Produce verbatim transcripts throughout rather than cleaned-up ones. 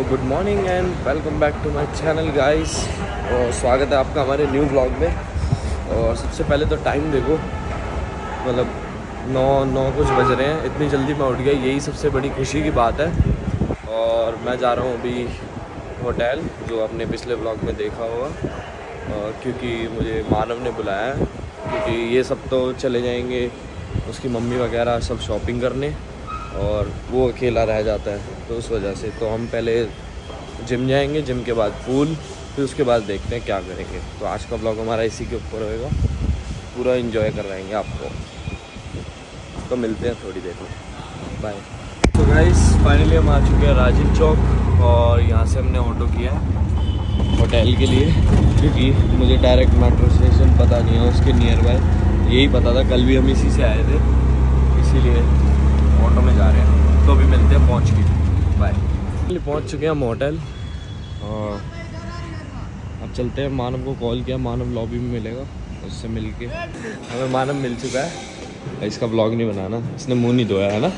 Good morning and welcome back to my channel guys. और स्वागत है आपका हमारे न्यू ब्लॉग में। और सबसे पहले तो टाइम देखो, मतलब नौ नौ कुछ बज रहे हैं। इतनी जल्दी मैं उठ गया, यही सबसे बड़ी खुशी की बात है। और मैं जा रहा हूँ अभी होटल, जो आपने पिछले ब्लॉग में देखा होगा, और क्योंकि मुझे मानव ने बुलाया है, क्योंकि ये सब तो चले जाएंगे उसकी मम्मी वगैरह सब शॉपिंग करने, और वो अकेला रह जाता है, तो उस वजह से तो हम पहले जिम जाएंगे, जिम के बाद पूल, फिर उसके बाद देखते हैं क्या करेंगे। तो आज का ब्लॉग हमारा इसी के ऊपर होएगा, पूरा एंजॉय करवाएंगे आपको। तो मिलते हैं थोड़ी देर में, बाय। तो गाइस फाइनली हम आ चुके हैं राजीव चौक, और यहाँ से हमने ऑटो किया है होटल के लिए, क्योंकि मुझे डायरेक्ट मेट्रो स्टेशन पता नहीं है उसके नियर बाय, यही पता था, कल भी हम इसी से आए थे, इसीलिए ऑटो में जा रहे हैं। तो अभी मिलते हैं पहुंच के, बाय। पहुंच चुके हैं हम होटल, और अब चलते हैं। मानव को कॉल किया, मानव लॉबी में मिलेगा, उससे मिलके हमें मानव मिल चुका है। इसका ब्लॉग नहीं बनाना, इसने मुंह नहीं धोया है ना।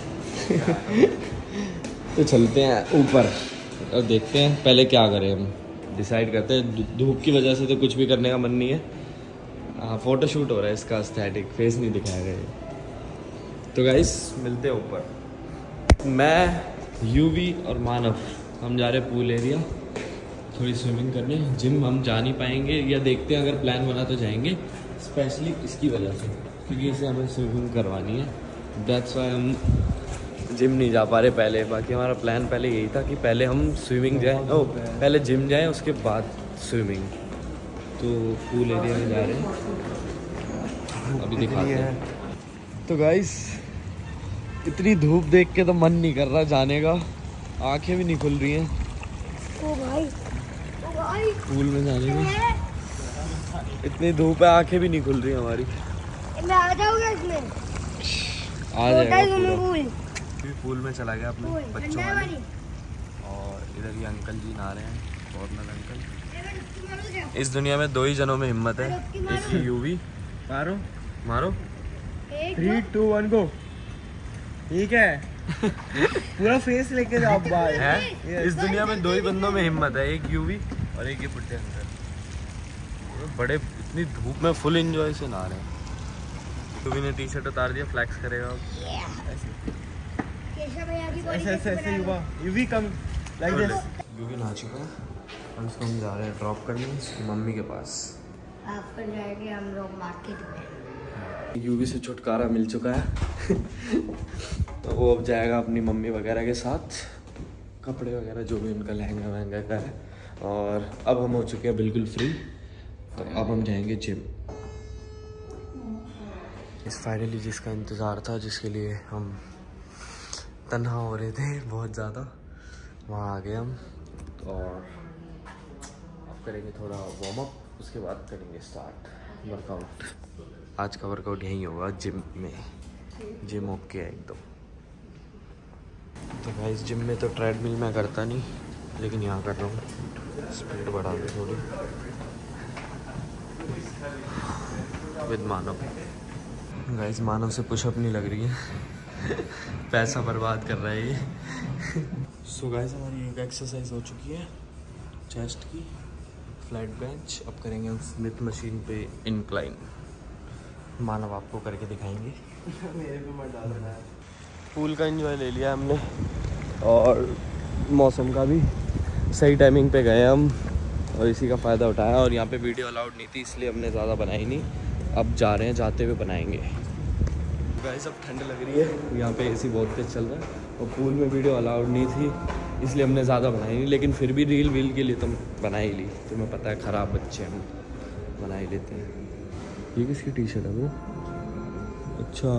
तो चलते हैं ऊपर और देखते हैं पहले क्या करें, हम डिसाइड करते हैं। धूप की वजह से तो कुछ भी करने का मन नहीं है। हाँ, फोटोशूट हो रहा है इसका, एस्थेटिक फेस नहीं दिखाया गया। तो गाइस मिलते हैं ऊपर। मैं, यूवी और मानव हम जा रहे हैं पूल एरिया थोड़ी स्विमिंग करने। जिम हम जा नहीं पाएंगे, या देखते हैं अगर प्लान बना तो जाएंगे, स्पेशली इसकी वजह से, क्योंकि इसे हमें स्विमिंग करवानी है। दैट्स वाई हम जिम नहीं जा पा रहे पहले। बाकी हमारा प्लान पहले यही था कि पहले हम स्विमिंग जाएँ, ओ पहले जिम जाएँ, उसके बाद स्विमिंग। तो पूल एरिया में जा रहे हैं, अभी दिखाते हैं। तो गाइस इतनी धूप देख के तो मन नहीं कर रहा जाने का, आंखें भी नहीं खुल रही हैं ओ भाई, ओ भाई पूल में जाने की। इतनी धूप है, आंखें भी नहीं खुल रही हमारी। मैं आ जाऊंगा इसमें, आ जाएगा पूल। पूल में चला गया अपने बच्चों वाले, और इधर ये अंकल जी नहा रहे हैं, फॉरनर अंकल। इस दुनिया में दो ही जनों में हिम्मत है, एक यूवी। मारो मारो, थ्री टू वन गो। ठीक है। पूरा फेस लेके जाओ भाई। है इस दुनिया में दो ही बंदों में हिम्मत है, एक यूवी और एक ये बुड्ढे अंकल। बड़े इतनी धूप में फुल एंजॉय से नहा रहे हैं। यूवी ने टी शर्ट उतार दिया, फ्लैक्स करेगा ऐसे ऐसे ऐसे युवा Yuvi come like this. Yuvi नहा चुका है, और उसको हम जा रहे हैं ड्रॉप करने उसकी मम्मी के पास। आपको जाएंगे हम लोग मार्केट में। यूवी से छुटकारा मिल चुका है। तो वो अब जाएगा अपनी मम्मी वगैरह के साथ, कपड़े वगैरह जो भी उनका लहंगा वहंगा का है। और अब हम हो चुके हैं बिल्कुल फ्री, तो अब हम जाएंगे जिम। इस फाइनली जिसका इंतज़ार था, जिसके लिए हम तन्हा हो रहे थे बहुत ज़्यादा, वहाँ आ गए हम। और अब करेंगे थोड़ा वार्म अप, उसके बाद करेंगे स्टार्ट वर्कआउट। आज का वर्कआउट यहीं होगा जिम में, जिम ओके है एकदम। तो गाइस जिम में तो ट्रेडमिल मैं करता नहीं, लेकिन यहाँ कर रहा हूँ, स्पीड बढ़ा दे थोड़ी विद मानव। गाइस मानव से पुशअप नहीं लग रही है। पैसा बर्बाद कर रहा है ये। सो गाइस हमारी एक एक्सरसाइज हो चुकी है चेस्ट की, फ्लैट बेंच। अब करेंगे हम स्मिथ मशीन पे इंक्लाइन। मानव आपको करके दिखाएंगे। मेरे को मत डालना है। पूल का एंजॉय ले लिया हमने, और मौसम का भी सही टाइमिंग पे गए हम, और इसी का फ़ायदा उठाया। और यहाँ पे वीडियो अलाउड नहीं थी, इसलिए हमने ज़्यादा बनाई नहीं। अब जा रहे हैं, जाते हुए बनाएंगे। गाइस अब ठंड लग रही है, यहाँ पे एसी बहुत तेज चल रहा है, और पूल में वीडियो अलाउड नहीं थी, इसलिए हमने ज़्यादा बनाई नहीं। लेकिन फिर भी रील वील के लिए तो बना ही ली। तुम्हें पता है ख़राब बच्चे हम, बना ही लेते हैं। ये किसकी टी शर्ट है वो? अच्छा,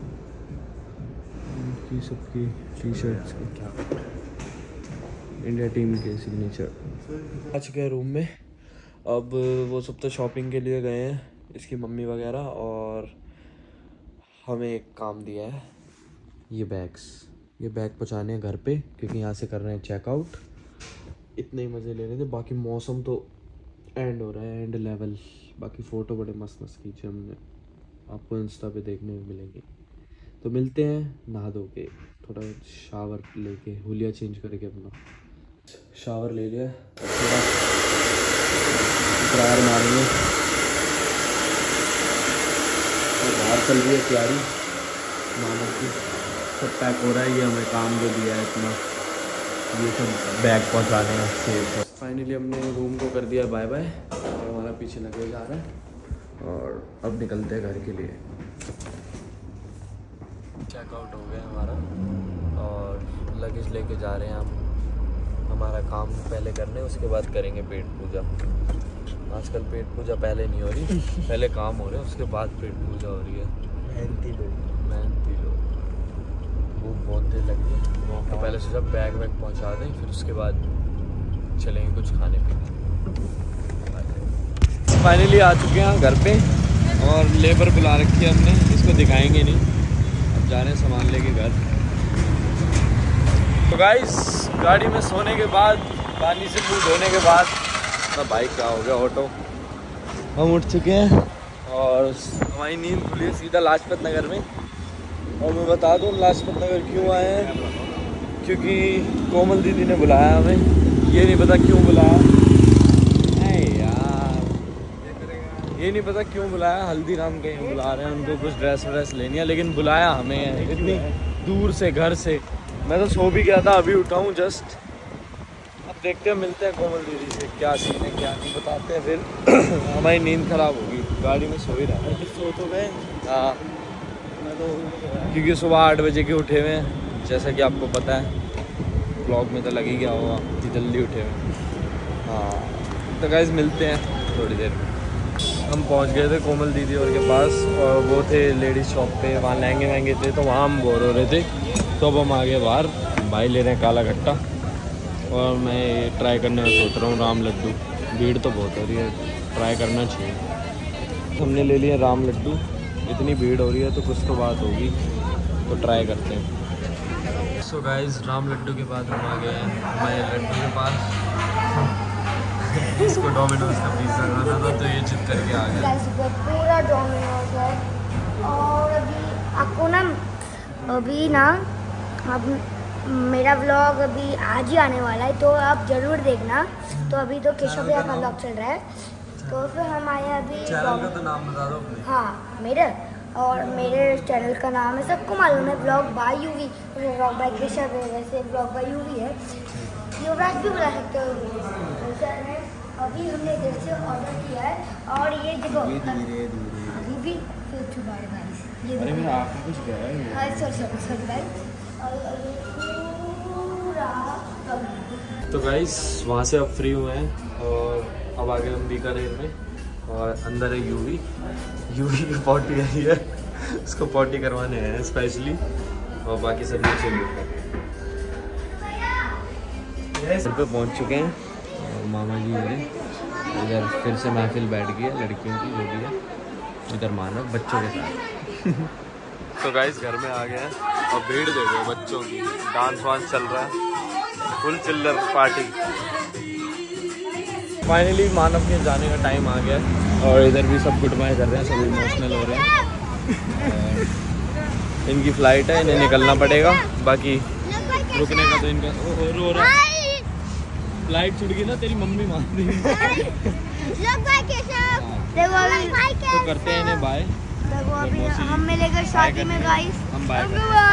इनकी सबकी टी शर्ट्स का क्या, इंडिया टीम के सिग्नेचर। आ चुके हैं रूम में। अब वो सब तो शॉपिंग के लिए गए हैं, इसकी मम्मी वगैरह, और हमें एक काम दिया है, ये बैग्स, ये बैग पहुँचाने हैं घर पे, क्योंकि यहाँ से कर रहे हैं चेकआउट। इतने ही मज़े ले रहे थे। बाकी मौसम तो एंड हो रहा है, एंड लेवल। बाकी फ़ोटो बड़े मस्त मस्त खींचे हमने, आपको इंस्टा पे देखने में मिलेंगे। तो मिलते हैं नहा धो के, थोड़ा शावर लेके, हुलिया चेंज करके अपना, शावर ले लिया, थोड़ा ड्रायर मारेंगे। तो बाहर चल रही है तैयारी मामा की, सब पैक हो रहा है। ये हमें काम जो दिया है इतना, ये सब बैग पहुंचाने हैं सेफ। फाइनली हमने रूम को कर दिया बाय बाय और हमारा पीछे लगे जा रहा है और अब निकलते हैं घर के लिए। चेकआउट हो गया हमारा और लगेज लेके जा रहे हैं हम हमारा काम पहले करने, उसके बाद करेंगे पेट पूजा। आजकल पेट पूजा पहले नहीं हो रही, पहले काम हो रहे हैं उसके बाद पेट पूजा हो रही है। मेहनती लोग मेहनती लोग। भूख बहुत देर लगी है तो पहले सोचा बैग वैग पहुंचा दें, फिर उसके बाद चलेंगे कुछ खाने पीने। फाइनली आ चुके हैं घर पे और लेबर बुला रखी है हमने, इसको दिखाएंगे नहीं, अब जा रहे हैं सामान लेके घर। तो गाइस गाड़ी में सोने के बाद, पानी से मुंह धोने के बाद, अपना बाइक का हो गया ऑटो, हम उठ चुके हैं और हमारी नींद खुली है सीधा लाजपत नगर में। और मैं बता दूँ लाजपत नगर क्यों आए हैं, क्योंकि कोमल दीदी ने बुलाया हमें। ये नहीं पता क्यों बुलाया, अरे यार ये नहीं पता क्यों बुलाया। हल्दीराम के बुला रहे हैं, उनको कुछ ड्रेस व्रेस लेनी है, लेकिन बुलाया हमें इतनी दूर से घर से। मैं तो सो भी गया था, अभी उठा हूँ जस्ट। अब देखते हैं, मिलते हैं कोमल दीदी से, क्या सीन है क्या नहीं बताते हैं फिर। हमारी नींद ख़राब होगी, गाड़ी में सो ही रहा है। सो तो गए। हाँ, मैं तो क्योंकि सुबह आठ बजे के उठे हुए हैं, जैसा कि आपको पता है, ब्लॉग में तो लग ही गया होगा कि जल्दी उठे हुए। हाँ तो गाइस मिलते हैं थोड़ी देर में। हम पहुंच गए थे कोमल दीदी और के पास, और वो थे लेडीज़ शॉप पे, वहाँ लहंगे वहंगे थे, तो वहाँ हम बोर हो रहे थे। तो अब हम आ गए बाहर, भाई ले रहे हैं काला खट्टा और मैं ये ट्राई करने में सोच रहा हूँ राम लड्डू। भीड़ तो बहुत हो रही है, ट्राई करना चाहिए। हमने ले लिया राम लड्डू, इतनी भीड़ हो रही है तो कुछ तो बात होगी, तो ट्राई करते हैं। सो गाइस राम लड्डू के बाद हम आ गए हैं हमारे लड्डू के पास। इसको डोमिनोज का पिज़्ज़ा खाना था तो ये जिद करके आ गया। पूरा डोमिनोज है। और अभी आपको ना अभी ना अब मेरा व्लॉग अभी आज ही आने वाला है, तो आप ज़रूर देखना। तो अभी तो केशव भैया का व्लॉग चल रहा है, तो फिर हम आए अभी। चैनल का तो नाम बता दो अपने। हाँ मेरे, और मेरे चैनल का नाम है, सबको मालूम है, blog by Yuvi. Blog by Keshav है, वैसे ब्लॉग बाय यूवी है, युवराज भी बुला सकते हो। अभी हमने इधर से ऑर्डर किया है और ये देखो अभी भी ये अरे मेरा आँख में कुछ गया है। हाँ सॉरी सॉरी सॉरी गाइस। तो गाइस वहाँ से अब फ्री हुए हैं और अब आ गए हम बीकानेर में, और अंदर है यूवी। यूवी की पॉटी आई है, उसको पॉटी करवाने हैं स्पेशली, और बाकी सब नीचे मिलकर घर पे पहुँच चुके हैं। और मामा जी मेरे इधर फिर से महफिल बैठ गई है लड़कियों की, जो भी है, इधर मानव बच्चों के साथ। तो गाइस घर में आ गए हैं और भीड़ देखो बच्चों की, डांस वांस चल रहा है, फुल चिल्लर पार्टी। फाइनली मानव के जाने का टाइम आ गया है और इधर भी सब गुड बाय कर रहे हैं, सब इमोशनल हो रहे हैं। इनकी फ्लाइट है, इन्हें निकलना पड़ेगा, बाकी रुकने का तो इनका ओ, रो रहा है। फ्लाइट छूट गई ना, तेरी मम्मी मान दी। तो करते हैं इन्हें बाय। हम मिलेंगे शादी में गाइस, हम बाय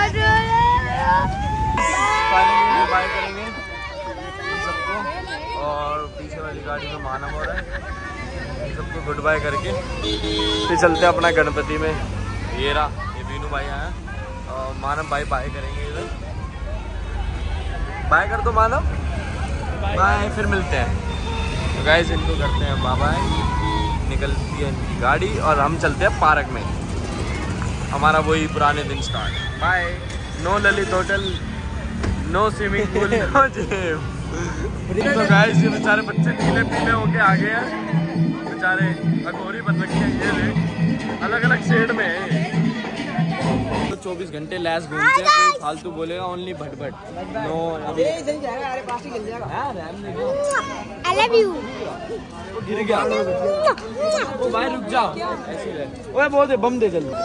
बाय करेंगे सबको, और पीछे वाली गाड़ी में मानव हो रहा है, सबको गुड बाय करके फिर चलते हैं अपना गणपति में। ये रहा, ये बीनू भाई आया और मानव भाई बाय करेंगे इधर। बाय कर दो मानव, बाय, फिर मिलते हैं। तो गाइस इनको करते हैं बाय बाय, निकलती है इनकी गाड़ी और हम चलते हैं पार्क में, हमारा वही पुराने दिन start. Bye. No Lalit hotel, no swimming pool, no gym. तो गाइस ये बेचारे बच्चे नीले पीले होके आ गए हैं, बेचारे अघोरी बन रखे हैं, ये देख अलग अलग शेड में है। तो चौबीस घंटे लैस घूमते हैं, कोई फालतू बोलेगा ओनली भट भट। नो अभी आई लव यू। वो गिर गया, ओ भाई रुक जाओ, ऐसे रहे। ओए बहुत बम दे जल्दी।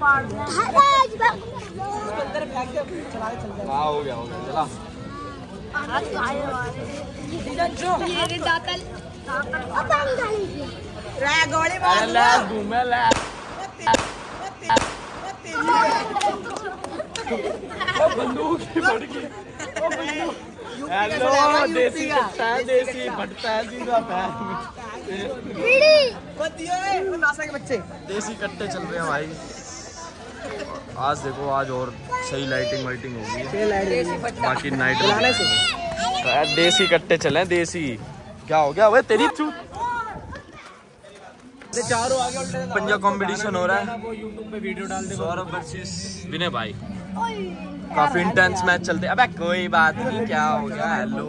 हाँ हो गया हो गया, चला ये दातल रे गोली मार ले घूमे ले ओ बंदूक ही फट गई। ओ बंदूक। हेलो देसी कट्टा है, देसी फटता है सीधा पैर में। नासा के बच्चे देसी कट्टे चल रहे हैं भाई। आज देखो आज और सही लाइटिंग वाइटिंग होगी, बाकी नाइट में देसी कट्टे चले। देसी क्या हो गया? वे तेरी चूत। चारों आगे पंजा कंपटीशन हो रहा है, वो यूट्यूब पे वीडियो डाल दे। सौरभ वर्सेस विनय भाई। काफी इंटेंस मैच चलते। अबे कोई बात नहीं, क्या हो गया? हेलो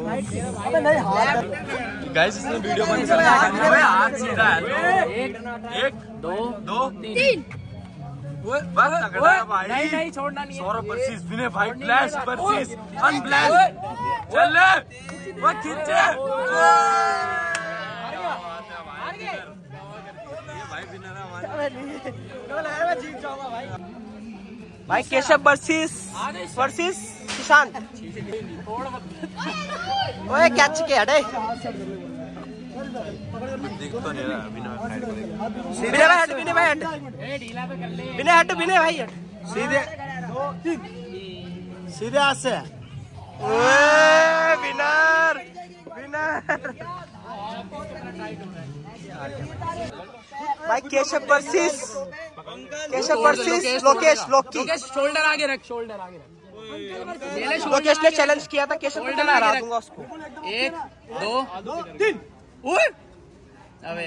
गाइस, इसने वीडियो बंद कर दिया। अबे हाथ सीधा। हेलो एक एक दो दो तीन। बस तगड़ा है भाई। नहीं नहीं छोड़ना नहीं है। सौरभ वर्सेस विनय भाई। ब्लैश वर्सेस अनब्लैश। चल ले वो खींचे। भाई केशव वर्सेस वर्सेस सुशांत। ओए कैच के हटे। दिख तो नहीं रहा विनय फाइट करेगा। विनय भाई हट, विनय भाई हट, विनय हट, विनय भाई हट। सीधे सीधे हाथ से। ओए विनर विनर भाई Keshav versus Keshav versus Lokesh. Loki shoulder आगे रख, शोल्डर आगे रख। लोकेश ने चैलेंज किया था केशव को, मैं हरा दूंगा उसको। एक दो तीन। ओए अबे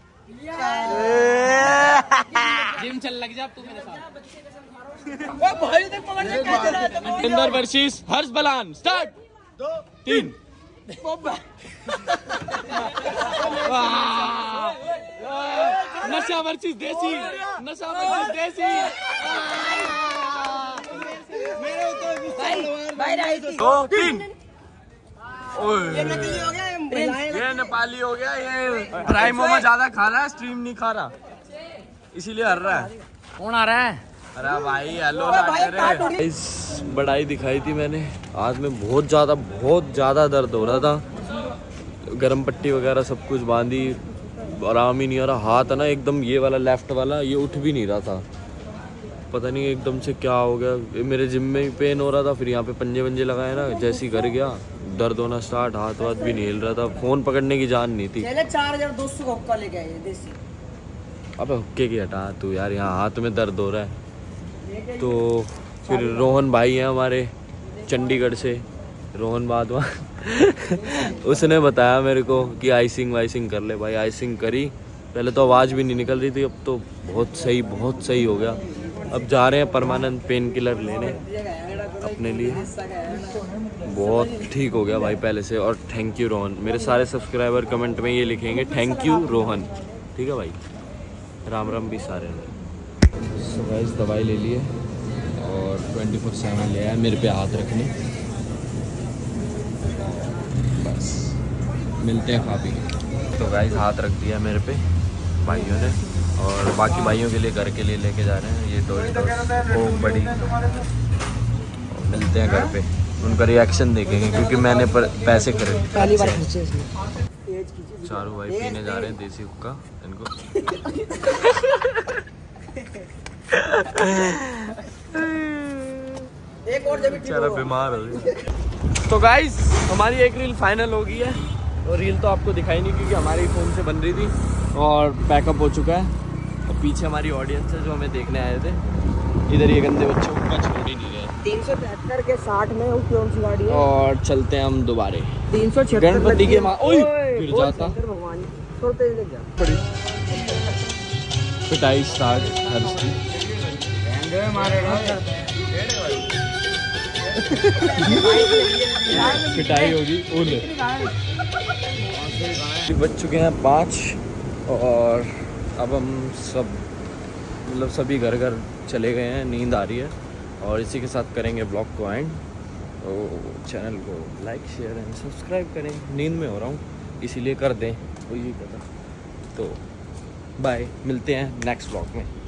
जिम चल लग जा तू मेरे साथ। इंदर वर्सेस हर्ष बलान। स्टार्ट। दो तीन। नशा वर्सेस देसी। नशा वर्सेस देसी। दो तीन। ये नेपाली हो गया, ये ड्राई मोमो ज्यादा खा रहा है, स्ट्रीम नहीं खा रहा, इसीलिए हर रहा है। कौन आ रहा है? अरे भाई हेलो इस बड़ाई दिखाई थी मैंने। आज में बहुत ज़्यादा बहुत ज़्यादा दर्द हो रहा था। गरम पट्टी वगैरह सब कुछ बांधी, आराम ही नहीं आ रहा। हाथ है ना एकदम, ये वाला लेफ्ट वाला ये उठ भी नहीं रहा था। पता नहीं एकदम से क्या हो गया। मेरे जिम में ही पेन हो रहा था, फिर यहाँ पे पंजे वंजे लगाए ना, जैसे ही घर गया दर्द होना स्टार्ट। हाथ वाथ भी नहीं हिल रहा था, फ़ोन पकड़ने की जान नहीं थी। चार हजार दो सौ हुक्का लेके आए देसी। अबे हुक्के की हटा तू यार, यहाँ हाथ में दर्द हो रहा है। तो फिर रोहन भाई हैं हमारे चंडीगढ़ से, रोहन बादवा उसने बताया मेरे को कि आइसिंग वाइसिंग कर ले। भाई आइसिंग करी, पहले तो आवाज़ भी नहीं निकल रही थी, अब तो बहुत सही बहुत सही हो गया। अब जा रहे हैं परमानेंट पेन किलर लेने अपने लिए। बहुत ठीक हो गया भाई पहले से। और थैंक यू रोहन। मेरे सारे सब्सक्राइबर कमेंट में ये लिखेंगे थैंक यू रोहन, ठीक है भाई। राम राम भी सारे ने। सो गाइस दवाई ले लिए और ट्वेंटी फोर सेवन ले आया मेरे पे हाथ रखने। बस मिलते हैं खा पी के। तो गाइस हाथ रख दिया मेरे पे भाइयों ने, और बाकी भाइयों के लिए घर के लिए लेके जा रहे हैं ये डोरिटोस वो बड़ी। मिलते हैं घर पे, उनका रिएक्शन देखेंगे क्योंकि मैंने पर पैसे खरीदे। पहली बार खर्चे चारों भाई पीने जा रहे हैं देसी हुक्का इनको। एक और जब बेचारा बीमार हो गया। तो गाइस हमारी एक रील फाइनल हो गई है, और रील तो आपको दिखाई नहीं क्योंकि हमारे फ़ोन से बन रही थी, और पैकअप हो चुका है। और पीछे हमारी ऑडियंस है जो हमें देखने आए थे। इधर ये गंदे बच्चों को छोड़ ही नहीं रहे। तीन सौ तिहत्तर के साठ में वो कौन सी गाड़ी है? और चलते हैं हम दोबारे तीन सौ गणपति के माँ। ओए गिर जाता। भगवान थोड़ा तेज लग जा। पिटाई स्टार्ट हर की। पिटाई होगी। बज चुके हैं पाँच, और अब हम सब मतलब सभी घर घर चले गए हैं, नींद आ रही है। और इसी के साथ करेंगे ब्लॉग को एंड। तो चैनल को लाइक शेयर एंड सब्सक्राइब करें। नींद में हो रहा हूँ इसीलिए कर दें, कोई भी पता। तो बाय, मिलते हैं नेक्स्ट ब्लॉग में।